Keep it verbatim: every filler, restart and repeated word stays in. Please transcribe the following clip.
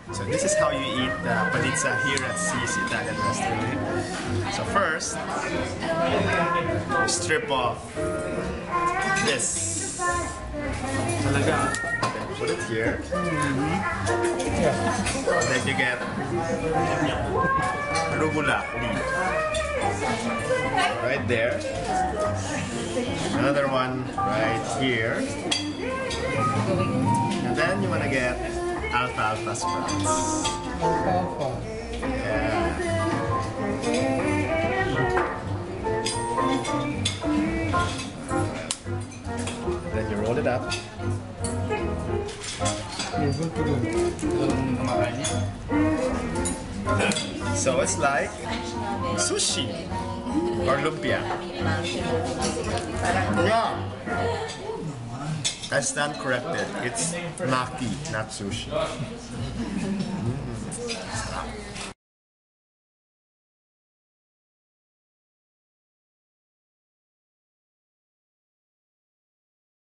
So this is how you eat the panizza here at C Italian Restaurant. So first, you strip off this. Then put it here. Then you get arugula leaf. Right there. Another one right here. And then you want to get alfalfa sprouts. Alfalfa. Yeah. Then you roll it up. So it's like sushi or lumpia. Yeah. I stand corrected. It's maki, not sushi.